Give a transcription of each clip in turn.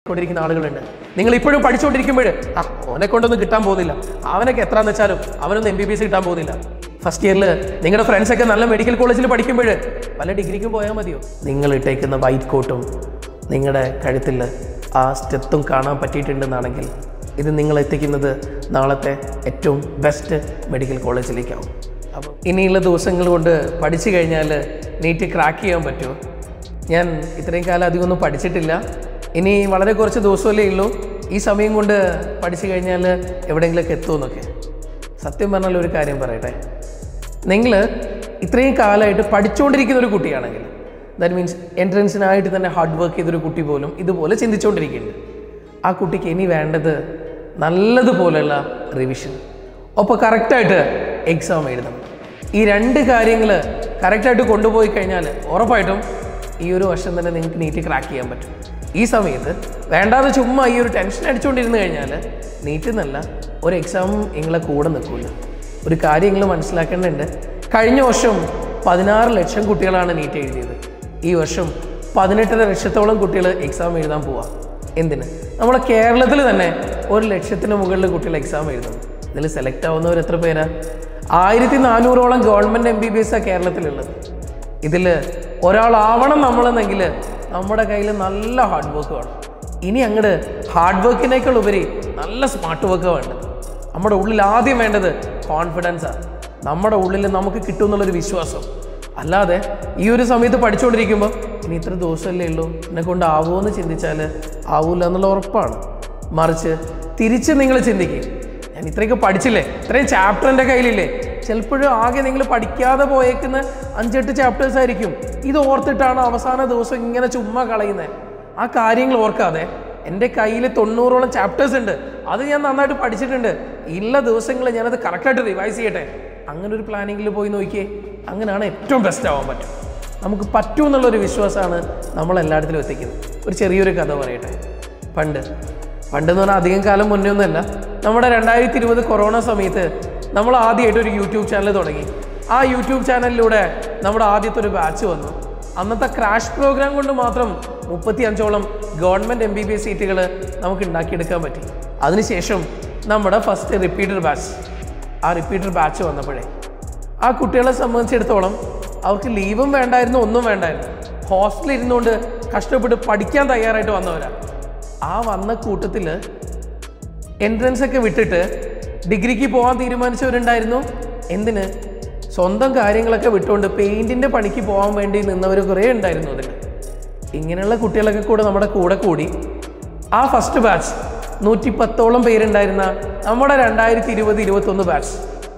കൊണ്ടിരിക്കുന്ന ആളുകളുണ്ട്. നിങ്ങൾ ഇപ്പോഴും പഠിച്ചുകൊണ്ടിരിക്കുമ്പോൾ അവനെ കൊണ്ടൊന്നും കിട്ടാൻ പോകുന്നില്ല, അവനൊക്കെ എത്രയെന്ന് വെച്ചാലും അവനൊന്നും MBBS കിട്ടാൻ പോകുന്നില്ല. ഫസ്റ്റ് ഇയറിൽ നിങ്ങളുടെ ഫ്രണ്ട്സൊക്കെ നല്ല മെഡിക്കൽ കോളേജിൽ പഠിക്കുമ്പോൾ പല ഡിഗ്രിക്കും പോയാൽ മതിയോ? നിങ്ങൾ ഇട്ടേക്കുന്ന വൈറ്റ് കോട്ടും നിങ്ങളുടെ കഴുത്തിൽ ആ സ്റ്റെത്തും കാണാൻ പറ്റിയിട്ടുണ്ടെന്നാണെങ്കിൽ ഇത് നിങ്ങൾ എത്തിക്കുന്നത് നാളത്തെ ഏറ്റവും ബെസ്റ്റ് മെഡിക്കൽ കോളേജിലേക്കാവും. അപ്പോൾ ഇനിയുള്ള ദിവസങ്ങൾ കൊണ്ട് പഠിച്ചു കഴിഞ്ഞാൽ നീറ്റ് ക്രാക്ക് ചെയ്യാൻ പറ്റുമോ? ഞാൻ ഇത്രയും കാലം അധികമൊന്നും പഠിച്ചിട്ടില്ല. ഇനി വളരെ കുറച്ച് ദിവസമല്ലേ ഉള്ളൂ. ഈ സമയം കൊണ്ട് പഠിച്ചു കഴിഞ്ഞാൽ എവിടെയെങ്കിലുമൊക്കെ എത്തുമെന്നൊക്കെ. സത്യം പറഞ്ഞാൽ ഒരു കാര്യം പറയട്ടെ, നിങ്ങൾ ഇത്രയും കാലമായിട്ട് പഠിച്ചുകൊണ്ടിരിക്കുന്ന ഒരു കുട്ടിയാണെങ്കിൽ, ദാറ്റ് മീൻസ് എൻട്രൻസിനായിട്ട് തന്നെ ഹാർഡ് വർക്ക് ചെയ്തൊരു കുട്ടി പോലും ഇതുപോലെ ചിന്തിച്ചുകൊണ്ടിരിക്കുന്നുണ്ട്. ആ കുട്ടിക്ക് ഇനി വേണ്ടത് നല്ലതുപോലെയുള്ള റിവിഷൻ, ഒപ്പം കറക്റ്റായിട്ട് എക്സാം എഴുതണം. ഈ രണ്ട് കാര്യങ്ങൾ കറക്റ്റായിട്ട് കൊണ്ടുപോയി കഴിഞ്ഞാൽ ഉറപ്പായിട്ടും ഈ ഒരു വർഷം തന്നെ നിങ്ങൾക്ക് നീറ്റ് ക്രാക്ക് ചെയ്യാൻ പറ്റും. ഈ സമയത്ത് വേണ്ടാതെ ചുമ്മാ ഈ ഒരു ടെൻഷൻ അടിച്ചുകൊണ്ടിരുന്ന് കഴിഞ്ഞാൽ നീറ്റ് എന്നല്ല ഒരു എക്സാമും നിങ്ങളെ കൂടെ നിൽക്കില്ല. ഒരു കാര്യം നിങ്ങൾ മനസ്സിലാക്കേണ്ടതുണ്ട്, കഴിഞ്ഞ വർഷം 16 ലക്ഷം കുട്ടികളാണ് നീറ്റ് എഴുതിയത്. ഈ വർഷം 18.5 ലക്ഷത്തോളം കുട്ടികൾ എക്സാം എഴുതാൻ പോവാം. എന്തിന്? നമ്മുടെ കേരളത്തിൽ തന്നെ 1 ലക്ഷത്തിന് മുകളിൽ കുട്ടികൾ എക്സാം എഴുതുന്നു. ഇതിൽ സെലക്ട് ആവുന്നവർ എത്ര പേരാ? 1400ഓളം ഗവൺമെൻറ് MBBS കേരളത്തിലുള്ളത്. ഇതിൽ ഒരാളാവണം നമ്മളെന്നെങ്കിൽ നമ്മുടെ കയ്യിൽ നല്ല ഹാർഡ് വർക്ക് വേണം. ഇനി അങ്ങോട്ട് ഹാർഡ് വർക്കിനേക്കാൾ ഉപരി നല്ല സ്മാർട്ട് വർക്ക് വേണ്ടത്. നമ്മുടെ ഉള്ളിൽ ആദ്യം വേണ്ടത് കോൺഫിഡൻസാണ്. നമ്മുടെ ഉള്ളിൽ നമുക്ക് കിട്ടുമെന്നുള്ളൊരു വിശ്വാസം. അല്ലാതെ ഈ ഒരു സമയത്ത് പഠിച്ചുകൊണ്ടിരിക്കുമ്പോൾ ഇനി ഇത്ര ദിവസമല്ലേ ഉള്ളൂ, എന്നെ കൊണ്ട് ആവുമോ എന്ന് ചിന്തിച്ചാൽ ആവില്ല എന്നുള്ള ഉറപ്പാണ്. മറിച്ച് തിരിച്ച് നിങ്ങൾ ചിന്തിക്കും, ഞാൻ ഇത്രയൊക്കെ പഠിച്ചില്ലേ, ഇത്രയും ചാപ്റ്റർ എൻ്റെ കയ്യിലില്ലേ. ചിലപ്പോഴും ആകെ നിങ്ങൾ പഠിക്കാതെ പോയേക്കുന്ന 5-8 ചാപ്റ്റേഴ്സ് ആയിരിക്കും. ഇത് ഓർത്തിട്ടാണ് അവസാന ദിവസം ഇങ്ങനെ ചുമ്മാ കളയുന്നത്. ആ കാര്യങ്ങൾ ഓർക്കാതെ എൻ്റെ കയ്യിൽ 90ഓളം ചാപ്റ്റേഴ്സ് ഉണ്ട്, അത് ഞാൻ നന്നായിട്ട് പഠിച്ചിട്ടുണ്ട്, ഇല്ല ദിവസങ്ങളിൽ ഞാനത് കറക്റ്റായിട്ട് റിവൈസ് ചെയ്യട്ടെ, അങ്ങനെ ഒരു പ്ലാനിങ്ങിൽ പോയി നോക്കിയേ. അങ്ങനെയാണ് ഏറ്റവും ബെസ്റ്റ് ആവാൻ പറ്റും. നമുക്ക് പറ്റും എന്നുള്ളൊരു വിശ്വാസമാണ് നമ്മളെല്ലായിടത്തിലും എത്തിക്കുന്നത്. ഒരു ചെറിയൊരു കഥ പറയട്ടെ. പണ്ടെന്ന് പറഞ്ഞാൽ അധികം കാലം മുന്നേ ഒന്നുമല്ല, നമ്മുടെ 2020 കൊറോണ സമയത്ത് നമ്മൾ ആദ്യമായിട്ട് ഒരു യൂട്യൂബ് ചാനൽ തുടങ്ങി. ആ യൂട്യൂബ് ചാനലിലൂടെ നമ്മുടെ ആദ്യത്തെ ഒരു ബാച്ച് വന്നു. അന്നത്തെ ക്രാഷ് പ്രോഗ്രാം കൊണ്ട് മാത്രം 35ഓളം ഗവൺമെൻറ് MBBS സീറ്റുകൾ നമുക്ക് ഉണ്ടാക്കിയെടുക്കാൻ പറ്റി. അതിനുശേഷം നമ്മുടെ ഫസ്റ്റ് റിപ്പീറ്റർ ബാച്ച് വന്നപ്പോഴേ ആ കുട്ടികളെ സംബന്ധിച്ചിടത്തോളം അവർക്ക് ലീവും വേണ്ടായിരുന്നു, ഒന്നും വേണ്ടായിരുന്നു. ഹോസ്റ്റലിൽ ഇരുന്നുകൊണ്ട് കഷ്ടപ്പെട്ട് പഠിക്കാൻ തയ്യാറായിട്ട് വന്നവരാണ്. ആ വന്ന കൂട്ടത്തിൽ എൻട്രൻസ് ഒക്കെ വിട്ടിട്ട് ഡിഗ്രിക്ക് പോകാൻ തീരുമാനിച്ചവരുണ്ടായിരുന്നു. എന്തിന്? സ്വന്തം കാര്യങ്ങളൊക്കെ വിട്ടുകൊണ്ട് പെയിൻറ്റിൻ്റെ പണിക്ക് പോകാൻ വേണ്ടി നിന്നവർ കുറേ ഉണ്ടായിരുന്നു. അതിൽ ഇങ്ങനെയുള്ള കുട്ടികളൊക്കെ കൂടെ നമ്മുടെ കൂടെ കൂടി ആ ഫസ്റ്റ് ബാച്ച് 110ഓളം പേരുണ്ടായിരുന്ന നമ്മുടെ 2020-21 ബാച്ച്,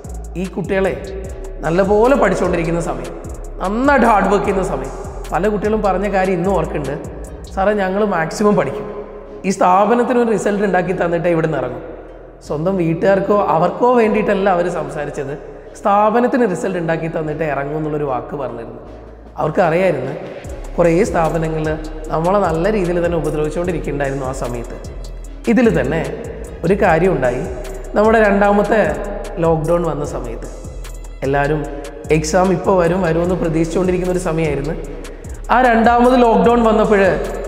ഈ കുട്ടികളെ നല്ലപോലെ പഠിച്ചുകൊണ്ടിരിക്കുന്ന സമയം, നന്നായിട്ട് ഹാർഡ് വർക്ക് ചെയ്യുന്ന സമയം. പല കുട്ടികളും പറഞ്ഞ കാര്യം ഇന്നും ഓർക്കുന്നുണ്ട്, സാറേ ഞങ്ങൾ മാക്സിമം പഠിക്കും, ഈ സ്ഥാപനത്തിനൊരു റിസൾട്ട് ഉണ്ടാക്കി തന്നിട്ടേ ഇവിടെ നിന്ന് ഇറങ്ങും. സ്വന്തം വീട്ടുകാർക്കോ അവർക്കോ വേണ്ടിയിട്ടല്ല അവർ സംസാരിച്ചത്, സ്ഥാപനത്തിന് റിസൾട്ട് ഉണ്ടാക്കി തന്നിട്ട് ഇറങ്ങും എന്നുള്ളൊരു വാക്ക് പറഞ്ഞിരുന്നു. അവർക്ക് അറിയായിരുന്നു കുറേ സ്ഥാപനങ്ങൾ നമ്മളെ നല്ല രീതിയിൽ തന്നെ ഉപദ്രവിച്ചുകൊണ്ടിരിക്കുന്നുണ്ടായിരുന്നു ആ സമയത്ത്. ഇതിൽ തന്നെ ഒരു കാര്യം ഉണ്ടായി. നമ്മുടെ 2ാമത്തെ ലോക്ക്ഡൗൺ വന്ന സമയത്ത് എല്ലാവരും എക്സാം ഇപ്പോൾ വരുമെന്ന് പ്രതീക്ഷിച്ചുകൊണ്ടിരിക്കുന്ന ഒരു സമയമായിരുന്നു. ആ 2ാമത് ലോക്ക്ഡൗൺ വന്നപ്പോൾ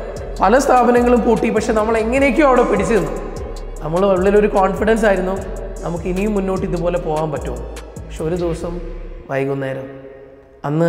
പല സ്ഥാപനങ്ങളും പൂട്ടി. പക്ഷെ നമ്മൾ എങ്ങനെയൊക്കെയോ അവിടെ പിടിച്ചു നിന്നു. നമ്മൾ ഉള്ളിലൊരു കോൺഫിഡൻസ് ആയിരുന്നു, നമുക്ക് ഇനിയും മുന്നോട്ട് ഇതുപോലെ പോകാൻ പറ്റുമോ. പക്ഷെ ഒരു ദിവസം വൈകുന്നേരം അന്ന്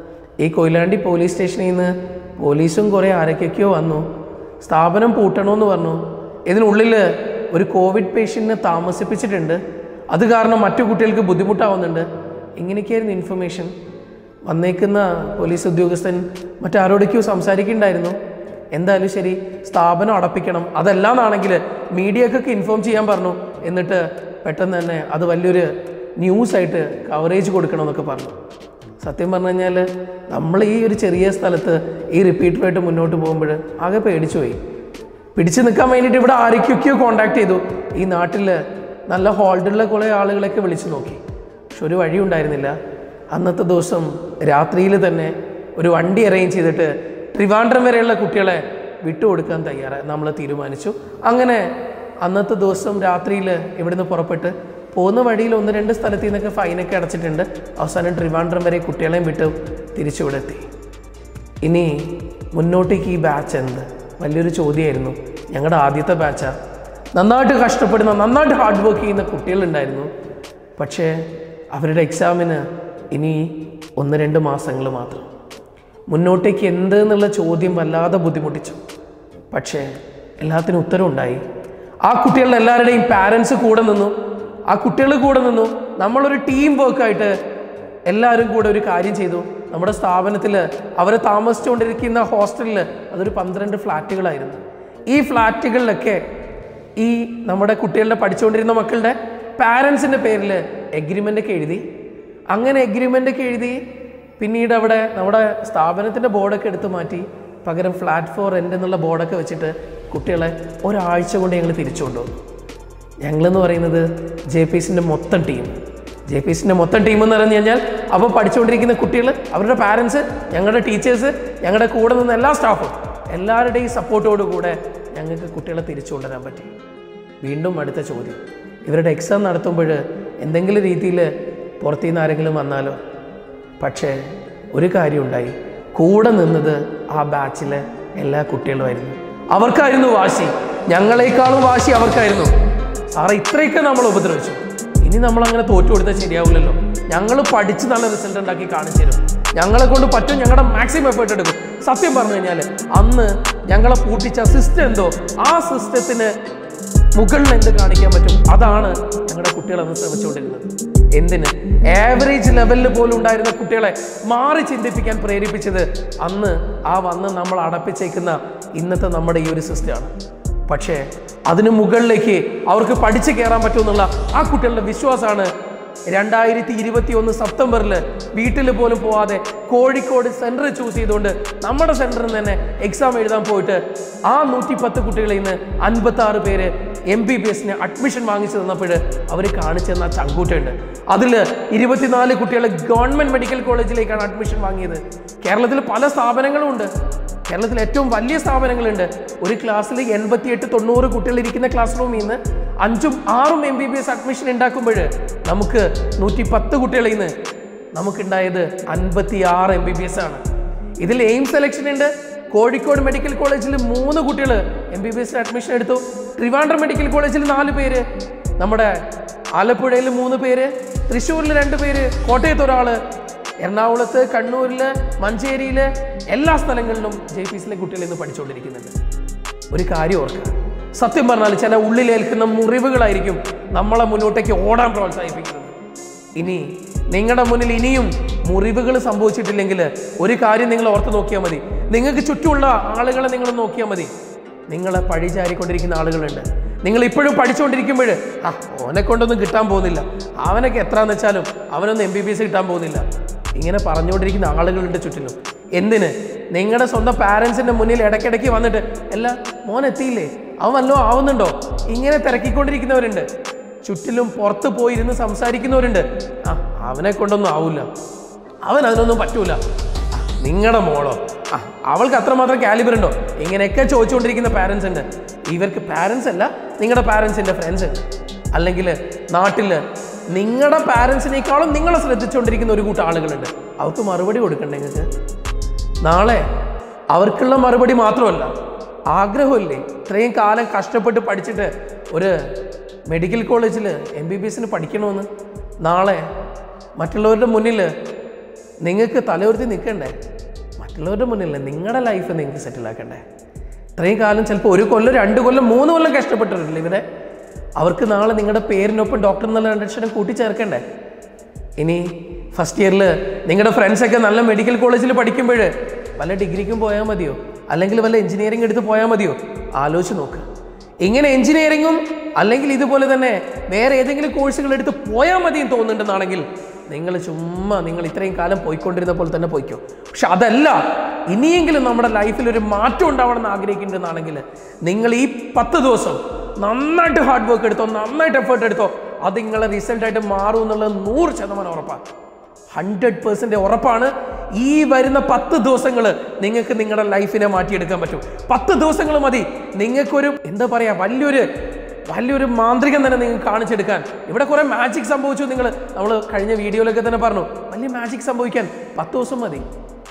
ഈ കൊയിലാണ്ടി പോലീസ് സ്റ്റേഷനിൽ നിന്ന് പോലീസും കുറേ ആരൊക്കെയൊക്കെയോ വന്നു. സ്ഥാപനം പൂട്ടണമെന്ന് പറഞ്ഞു. ഇതിനുള്ളിൽ ഒരു കോവിഡ് പേഷ്യൻറ്റിനെ താമസിപ്പിച്ചിട്ടുണ്ട്, അത് കാരണം മറ്റു കുട്ടികൾക്ക് ബുദ്ധിമുട്ടാവുന്നുണ്ട്. ഇങ്ങനെയൊക്കെയായിരുന്നു ഇൻഫർമേഷൻ. വന്നേക്കുന്ന പോലീസ് ഉദ്യോഗസ്ഥൻ മറ്റാരോടൊക്കെയോ സംസാരിക്കുന്നുണ്ടായിരുന്നു. എന്തായാലും ശരി, സ്ഥാപനം അടപ്പിക്കണം, അതല്ലാന്നാണെങ്കിൽ മീഡിയക്കൊക്കെ ഇൻഫോം ചെയ്യാൻ പറഞ്ഞു. എന്നിട്ട് പെട്ടെന്ന് തന്നെ അത് വലിയൊരു ന്യൂസായിട്ട് കവറേജ് കൊടുക്കണം എന്നൊക്കെ പറഞ്ഞു. സത്യം പറഞ്ഞു കഴിഞ്ഞാൽ നമ്മൾ ഈ ഒരു ചെറിയ സ്ഥലത്ത് ഈ റിപ്പീറ്ററായിട്ട് മുന്നോട്ട് പോകുമ്പോൾ ആകെ പേടിച്ചു പോയി. പിടിച്ചു നിൽക്കാൻ വേണ്ടിയിട്ട് ഇവിടെ ആരൊക്കെയൊക്കെയോ കോൺടാക്ട് ചെയ്തു. ഈ നാട്ടിൽ നല്ല ഹോൾഡുള്ള കുറേ ആളുകളൊക്കെ വിളിച്ചു നോക്കി, പക്ഷെ ഒരു വഴി ഉണ്ടായിരുന്നില്ല. അന്നത്തെ ദിവസം രാത്രിയിൽ തന്നെ ഒരു വണ്ടി അറേഞ്ച് ചെയ്തിട്ട് ട്രിവാൻഡ്രം വരെയുള്ള കുട്ടികളെ വിട്ടുകൊടുക്കാൻ നമ്മൾ തീരുമാനിച്ചു. അങ്ങനെ അന്നത്തെ ദിവസം രാത്രിയിൽ ഇവിടുന്ന് പുറപ്പെട്ട് പോകുന്ന വഴിയിൽ 1-2 സ്ഥലത്തു നിന്നൊക്കെ ഫൈനൊക്കെ അടച്ചിട്ടുണ്ട്. അവസാനം ട്രിവാൻഡ്രം വരെ കുട്ടികളെയും വിട്ട് തിരിച്ചിവിടെ എത്തി. ഇനി മുന്നോട്ടേക്ക് ഈ ബാച്ച് എന്ത് വലിയൊരു ചോദ്യമായിരുന്നു. ഞങ്ങളുടെ ആദ്യത്തെ ബാച്ചാണ്. നന്നായിട്ട് കഷ്ടപ്പെടുന്ന, നന്നായിട്ട് ഹാർഡ് വർക്ക് ചെയ്യുന്ന കുട്ടികളുണ്ടായിരുന്നു. പക്ഷേ അവരുടെ എക്സാമിന് ഇനി 1-2 മാസങ്ങൾ മാത്രം. മുന്നോട്ടേക്ക് എന്ത് എന്നുള്ള ചോദ്യം വല്ലാതെ ബുദ്ധിമുട്ടിച്ചു. പക്ഷേ എല്ലാത്തിനും ഉത്തരം ഉണ്ടായി. ആ കുട്ടികളുടെ എല്ലാവരുടെയും പാരൻസ് കൂടെ നിന്നു, ആ കുട്ടികൾ കൂടെ നിന്നു. നമ്മളൊരു ടീം വർക്കായിട്ട് എല്ലാവരും കൂടെ ഒരു കാര്യം ചെയ്തു. നമ്മുടെ സ്ഥാപനത്തിൽ അവർ താമസിച്ചുകൊണ്ടിരിക്കുന്ന ഹോസ്റ്റലിൽ അതൊരു 12 ഫ്ലാറ്റുകളായിരുന്നു. ഈ ഫ്ലാറ്റുകളിലൊക്കെ ഈ നമ്മുടെ കുട്ടികളുടെ പഠിച്ചുകൊണ്ടിരുന്ന മക്കളുടെ പാരൻസിൻ്റെ പേരിൽ എഗ്രിമെൻ്റൊക്കെ എഴുതി. അങ്ങനെ എഗ്രിമെൻ്റൊക്കെ എഴുതി പിന്നീട് അവിടെ നമ്മുടെ സ്ഥാപനത്തിൻ്റെ ബോർഡൊക്കെ എടുത്ത് മാറ്റി പകരം ഫ്ലാറ്റ് ഫോർ റെൻ്റ് എന്നുള്ള ബോർഡൊക്കെ വെച്ചിട്ട് കുട്ടികളെ ഒരാഴ്ച കൊണ്ട് ഞങ്ങൾ തിരിച്ചു കൊണ്ടുവന്നു. ഞങ്ങളെന്ന് പറയുന്നത് JP'സിൻ്റെ മൊത്തം ടീം. JP'സിൻ്റെ മൊത്തം ടീം എന്ന് പറഞ്ഞു കഴിഞ്ഞാൽ അപ്പോൾ പഠിച്ചുകൊണ്ടിരിക്കുന്ന കുട്ടികൾ, അവരുടെ പാരൻസ്, ഞങ്ങളുടെ ടീച്ചേഴ്സ്, ഞങ്ങളുടെ കൂടെ നിന്ന് എല്ലാ സ്റ്റാഫും, എല്ലാവരുടെയും സപ്പോർട്ടോടു കൂടെ ഞങ്ങൾക്ക് കുട്ടികളെ തിരിച്ചു കൊണ്ടുവരാൻ പറ്റി. വീണ്ടും അടുത്ത ചോദ്യം, ഇവരുടെ എക്സാം നടത്തുമ്പോൾ എന്തെങ്കിലും രീതിയിൽ പുറത്തുനിന്ന് ആരെങ്കിലും വന്നാലോ? പക്ഷേ ഒരു കാര്യം ഉണ്ടായി, കൂടെ നിന്നത് ആ ബാച്ചിലെ എല്ലാ കുട്ടികളുമായിരുന്നു. അവർക്കായിരുന്നു വാശി, ഞങ്ങളെക്കാളും വാശി അവർക്കായിരുന്നു. സാറേ ഇത്രയൊക്കെ നമ്മൾ ഉപദ്രവിച്ചു, ഇനി നമ്മളങ്ങനെ തോറ്റു കൊടുത്താൽ ശരിയാവില്ലല്ലോ, ഞങ്ങൾ പഠിച്ച് നല്ല റിസൾട്ട് ഉണ്ടാക്കി കാണിച്ചു തരും, ഞങ്ങളെ കൊണ്ട് പറ്റും, ഞങ്ങളുടെ മാക്സിമം എഫേർട്ട് എടുക്കും. സത്യം പറഞ്ഞു കഴിഞ്ഞാൽ അന്ന് ഞങ്ങളെ പൂട്ടിച്ച സിസ്റ്റം എന്തോ, ആ സിസ്റ്റത്തിന് മുകളിൽ എന്ത് കാണിക്കാൻ പറ്റും അതാണ് ഞങ്ങളുടെ കുട്ടികൾ അന്ന് ശ്രമിച്ചുകൊണ്ടിരുന്നത്. എന്തിന്? ആവറേജ് ലെവലിൽ പോലും ഉണ്ടായിരുന്ന കുട്ടികളെ മാറി ചിന്തിപ്പിക്കാൻ പ്രേരിപ്പിച്ചത് അന്ന് ആ വന്ന് നമ്മൾ അടപ്പിച്ചേക്കുന്ന ഇന്നത്തെ നമ്മുടെ ഈ ഒരു സിസ്റ്റമാണ്. പക്ഷേ അതിന് മുകളിലേക്ക് അവർക്ക് പഠിച്ചു കയറാൻ പറ്റുമെന്നുള്ള ആ കുട്ടികളുടെ വിശ്വാസമാണ് 2021 സെപ്റ്റംബറിൽ വീട്ടിൽ പോലും പോവാതെ കോഴിക്കോട് സെൻറ്റർ ചൂസ് ചെയ്തുകൊണ്ട് നമ്മുടെ സെൻറ്ററിൽ തന്നെ എക്സാം എഴുതാൻ പോയിട്ട് ആ 110 കുട്ടികളിൽ നിന്ന് 56 പേര് MBBSന് അഡ്മിഷൻ വാങ്ങിച്ചു തന്നപ്പോൾ അവർ കാണിച്ചു തന്ന ചങ്കൂറ്റുണ്ട്. അതിൽ 24 കുട്ടികൾ ഗവൺമെൻറ് മെഡിക്കൽ കോളേജിലേക്കാണ് അഡ്മിഷൻ വാങ്ങിയത്. കേരളത്തിൽ പല സ്ഥാപനങ്ങളും ഉണ്ട്, കേരളത്തിൽ ഏറ്റവും വലിയ സ്ഥാപനങ്ങളുണ്ട്. ഒരു ക്ലാസ്സിൽ 88-90 കുട്ടികൾ ഇരിക്കുന്ന ക്ലാസ് റൂമിൽ നിന്ന് 5-6 MBBS അഡ്മിഷൻ ഉണ്ടാക്കുമ്പോൾ നമുക്ക് 110 കുട്ടികളിൽ നിന്ന് നമുക്കുണ്ടായത് 56 MBBS ആണ്. ഇതിൽ എയിം സെലക്ഷൻ ഉണ്ട്. കോഴിക്കോട് മെഡിക്കൽ കോളേജിൽ 3 കുട്ടികൾ MBBS അഡ്മിഷൻ എടുത്തു. ട്രിവാൻഡ്രം മെഡിക്കൽ കോളേജിൽ 4 പേര്, നമ്മുടെ ആലപ്പുഴയിൽ 3 പേര്, തൃശ്ശൂരിൽ 2 പേര്, കോട്ടയത്ത് ഒരാൾ, എറണാകുളത്ത്, കണ്ണൂരിൽ, മഞ്ചേരിയിൽ, എല്ലാ സ്ഥലങ്ങളിലും JP'സിലെ കുട്ടികൾ ഇന്ന് പഠിച്ചുകൊണ്ടിരിക്കുന്നുണ്ട്. ഒരു കാര്യം ഓർക്കുക, സത്യം പറഞ്ഞാൽ ചില ഉള്ളിലേൽക്കുന്ന മുറിവുകളായിരിക്കും നമ്മളെ മുന്നോട്ടേക്ക് ഓടാൻ പ്രോത്സാഹിപ്പിക്കുന്നത്. ഇനി നിങ്ങളുടെ മുന്നിൽ ഇനിയും മുറിവുകൾ സംഭവിച്ചിട്ടില്ലെങ്കിൽ ഒരു കാര്യം നിങ്ങൾ ഓർത്ത് നോക്കിയാൽ മതി. നിങ്ങൾക്ക് ചുറ്റുമുള്ള ആളുകളെ നിങ്ങൾ നോക്കിയാൽ മതി. നിങ്ങളെ പഴിചാരിക്കൊണ്ടിരിക്കുന്ന ആളുകളുണ്ട്. നിങ്ങൾ ഇപ്പോഴും പഠിച്ചുകൊണ്ടിരിക്കുമ്പോൾ ഓനെ കൊണ്ടൊന്നും കിട്ടാൻ പോകുന്നില്ല, അവനൊക്കെ എത്രയെന്ന് വെച്ചാലും അവനൊന്നും MBBS കിട്ടാൻ പോകുന്നില്ല, ഇങ്ങനെ പറഞ്ഞുകൊണ്ടിരിക്കുന്ന ആളുകളുണ്ട് ചുറ്റിലും. എന്തിന്? നിങ്ങളുടെ സ്വന്തം പാരൻസിൻ്റെ മുന്നിൽ ഇടയ്ക്കിടയ്ക്ക് വന്നിട്ട് എല്ലാം മോൻ എത്തിയില്ലേ, അവൻ വല്ലതും ആവുന്നുണ്ടോ, ഇങ്ങനെ തിരക്കിക്കൊണ്ടിരിക്കുന്നവരുണ്ട്. ചുറ്റിലും പുറത്ത് പോയിരുന്ന് സംസാരിക്കുന്നവരുണ്ട്. അവനെ കൊണ്ടൊന്നും ആവില്ല, അവൻ അതിനൊന്നും പറ്റൂല, നിങ്ങളുടെ മോളോ അവൾക്ക് അത്രമാത്രം കാലിബർ ഉണ്ടോ, ഇങ്ങനെയൊക്കെ ചോദിച്ചുകൊണ്ടിരിക്കുന്ന പാരൻസ് ഉണ്ട്. ഇവർക്ക് പാരൻസ് അല്ല, നിങ്ങളുടെ പാരൻസിൻ്റെ ഫ്രണ്ട്സ് അല്ലെങ്കിൽ നാട്ടിൽ നിങ്ങളുടെ പാരൻസിനേക്കാളും നിങ്ങളെ ശ്രദ്ധിച്ചുകൊണ്ടിരിക്കുന്ന ഒരു കൂട്ടം ആളുകളുണ്ട്. അവർക്ക് മറുപടി കൊടുക്കണ്ടേ നിങ്ങൾക്ക്? നാളെ അവർക്കുള്ള മറുപടി മാത്രമല്ല, ആഗ്രഹമില്ലേ? ഇത്രയും കാലം കഷ്ടപ്പെട്ട് പഠിച്ചിട്ട് ഒരു മെഡിക്കൽ കോളേജിൽ MBBSന് പഠിക്കണമെന്ന്. നാളെ മറ്റുള്ളവരുടെ മുന്നിൽ നിങ്ങൾക്ക് തലയുയർത്തി നിൽക്കണ്ടേ? മറ്റുള്ളവരുടെ മുന്നിൽ നിങ്ങളുടെ ലൈഫ് നിങ്ങൾക്ക് സെറ്റിലാക്കണ്ടേ? ഇത്രയും കാലം ചിലപ്പോൾ 1 കൊല്ലം 2 കൊല്ലം 3 കൊല്ലം കഷ്ടപ്പെട്ടിട്ടില്ല ഇവരെ. അവർക്ക് നാളെ നിങ്ങളുടെ പേരിനൊപ്പം ഡോക്ടർ എന്നുള്ള 2 അക്ഷരം കൂട്ടിച്ചേർക്കണ്ടേ? ഇനി ഫസ്റ്റ് ഇയറിൽ നിങ്ങളുടെ ഫ്രണ്ട്സൊക്കെ നല്ല മെഡിക്കൽ കോളേജിൽ പഠിക്കുമ്പോൾ വല്ല ഡിഗ്രിക്കും പോയാൽ മതിയോ, അല്ലെങ്കിൽ വല്ല എഞ്ചിനീയറിംഗ് എടുത്ത് പോയാൽ മതിയോ? ആലോചിച്ച് നോക്ക്. ഇങ്ങനെ എഞ്ചിനീയറിങ്ങും അല്ലെങ്കിൽ ഇതുപോലെ തന്നെ വേറെ ഏതെങ്കിലും കോഴ്സുകൾ എടുത്ത് പോയാൽ മതിയെന്ന് തോന്നുന്നുണ്ടെന്നാണെങ്കിൽ നിങ്ങൾ ഇത്രയും കാലം പോയിക്കൊണ്ടിരുന്ന പോലെ തന്നെ പോയിക്കോ. പക്ഷെ അതല്ല, ഇനിയെങ്കിലും നമ്മുടെ ലൈഫിൽ ഒരു മാറ്റം ഉണ്ടാവണമെന്ന് ആഗ്രഹിക്കുന്നുണ്ടെന്നാണെങ്കിൽ നിങ്ങൾ ഈ 10 ദിവസം നന്നായിട്ട് ഹാർഡ് വർക്ക് എടുത്തോ, നന്നായിട്ട് എഫേർട്ട് എടുത്തോ, അത് നിങ്ങളെ റിസൾട്ടായിട്ട് മാറും എന്നുള്ളത് 100% ഉറപ്പാണ്. 100% ഉറപ്പാണ്. ഈ വരുന്ന 10 ദിവസങ്ങൾ നിങ്ങൾക്ക് നിങ്ങളുടെ ലൈഫിനെ മാറ്റിയെടുക്കാൻ പറ്റും. 10 ദിവസങ്ങൾ മതി നിങ്ങൾക്കൊരു എന്താ പറയുക, വലിയൊരു മാന്ത്രികം തന്നെ നിങ്ങൾക്ക് കാണിച്ചെടുക്കാൻ. ഇവിടെ കുറേ മാജിക് സംഭവിച്ചു, നമ്മൾ കഴിഞ്ഞ വീഡിയോയിലൊക്കെ തന്നെ പറഞ്ഞു. വലിയ മാജിക് സംഭവിക്കാൻ 10 ദിവസം മതി.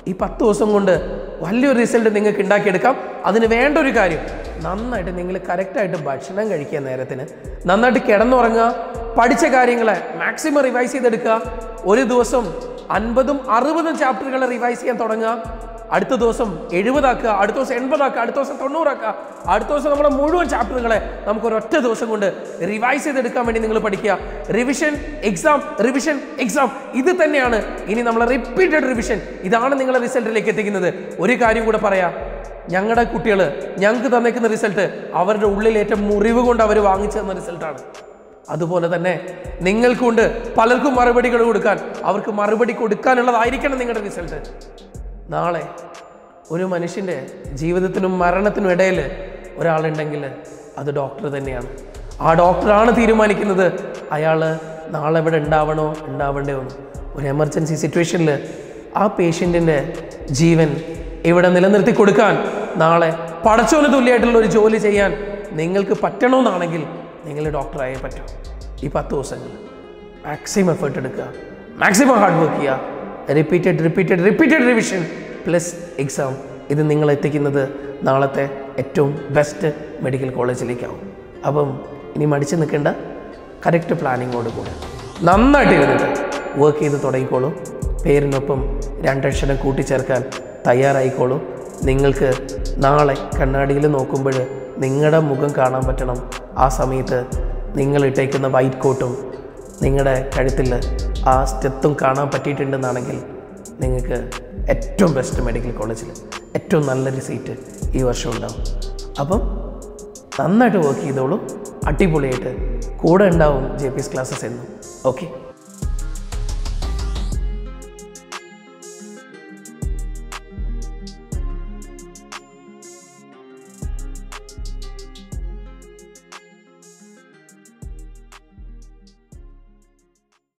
ഈ 10 ദിവസം കൊണ്ട് വലിയൊരു റിസൾട്ട് നിങ്ങൾക്ക് ഉണ്ടാക്കിയെടുക്കാം. അതിന് വേണ്ട ഒരു കാര്യം, നന്നായിട്ട് നിങ്ങൾ കറക്റ്റായിട്ട് ഭക്ഷണം കഴിക്കുക, നേരത്തിന് നന്നായിട്ട് കിടന്നുറങ്ങുക, പഠിച്ച കാര്യങ്ങളെ മാക്സിമം റിവൈസ് ചെയ്തെടുക്കുക. ഒരു ദിവസം 50ഉം 60ഉം ചാപ്റ്ററുകൾ റിവൈസ് ചെയ്യാൻ തുടങ്ങുക. അടുത്ത ദിവസം 70 ആക്കുക, അടുത്ത ദിവസം 80 ആക്കുക, അടുത്ത ദിവസം 90 ആക്കുക. അടുത്ത ദിവസം നമ്മുടെ മുഴുവൻ ചാപ്റ്ററുകളെ നമുക്ക് ഒരൊറ്റ ദിവസം കൊണ്ട് റിവൈസ് ചെയ്തെടുക്കാൻ വേണ്ടി നിങ്ങൾ പഠിക്കുക. റിവിഷൻ എക്സാം, റിവിഷൻ എക്സാം, ഇത് തന്നെയാണ് ഇനി നമ്മളെ റിപ്പീറ്റഡ് റിവിഷൻ. ഇതാണ് നിങ്ങളെ റിസൾട്ടിലേക്ക് എത്തിക്കുന്നത്. ഒരു കാര്യം കൂടെ പറയാം, ഞങ്ങളുടെ കുട്ടികൾ ഞങ്ങൾക്ക് തന്നേക്കുന്ന റിസൾട്ട് അവരുടെ ഉള്ളിലേറ്റ മുറിവ് കൊണ്ട് അവർ വാങ്ങിച്ചു തന്ന റിസൾട്ടാണ്. അതുപോലെ തന്നെ നിങ്ങൾക്കുണ്ട് പലർക്കും മറുപടികൾ കൊടുക്കാൻ, അവർക്ക് മറുപടി കൊടുക്കാനുള്ളതായിരിക്കണം നിങ്ങളുടെ റിസൾട്ട്. നാളെ ഒരു മനുഷ്യൻ്റെ ജീവിതത്തിനും മരണത്തിനും ഇടയിൽ ഒരാളുണ്ടെങ്കിൽ അത് ഡോക്ടർ തന്നെയാണ്. ആ ഡോക്ടറാണ് തീരുമാനിക്കുന്നത് അയാൾ നാളെ ഇവിടെ ഉണ്ടാവണോ ഉണ്ടാവണ്ടോ എന്ന്. ഒരു എമർജൻസി സിറ്റുവേഷനിൽ ആ പേഷ്യൻറ്റിൻ്റെ ജീവൻ ഇവിടെ നിലനിർത്തി കൊടുക്കാൻ, നാളെ പടച്ചോന് തുല്യമായിട്ടുള്ള ഒരു ജോലി ചെയ്യാൻ നിങ്ങൾക്ക് പറ്റണമെന്നാണെങ്കിൽ നിങ്ങൾ ഡോക്ടറായേ പറ്റൂ. ഈ 10 ദിവസങ്ങൾ മാക്സിമം എഫേർട്ട് എടുക്കുക, മാക്സിമം ഹാർഡ് വർക്ക് ചെയ്യുക. റിപ്പീറ്റഡ് റിവിഷൻ പ്ലസ് എക്സാം, ഇത് നിങ്ങളെത്തിക്കുന്നത് നാളത്തെ ഏറ്റവും ബെസ്റ്റ് മെഡിക്കൽ കോളേജിലേക്കാവും. അപ്പം ഇനി മടിച്ച് നിൽക്കേണ്ട, കറക്റ്റ് പ്ലാനിങ്ങോട് കൂടെ നന്നായിട്ട് ഇരുന്നിട്ട് വർക്ക് ചെയ്ത് തുടങ്ങിക്കോളൂ. പേരിനൊപ്പം 2 അക്ഷരം കൂട്ടിച്ചേർക്കാൻ തയ്യാറായിക്കോളൂ. നിങ്ങൾക്ക് നാളെ കണ്ണാടിയിൽ നോക്കുമ്പോൾ നിങ്ങളുടെ മുഖം കാണാൻ പറ്റണം. ആ സമയത്ത് നിങ്ങൾ ഇട്ടേക്കുന്ന വൈറ്റ് കോട്ടും നിങ്ങളുടെ കഴുത്തിൽ ആ സ്റ്റെത്തും കാണാൻ പറ്റിയിട്ടുണ്ടെന്നാണെങ്കിൽ നിങ്ങൾക്ക് ഏറ്റവും ബെസ്റ്റ് മെഡിക്കൽ കോളേജിൽ ഏറ്റവും നല്ലൊരു സീറ്റ് ഈ വർഷം ഉണ്ടാവും. അപ്പം നന്നായിട്ട് വർക്ക് ചെയ്തോളൂ, അടിപൊളിയായിട്ട്. കൂടെ ഉണ്ടാവും JP's ക്ലാസ്സസ് എന്നും. ഓക്കെ.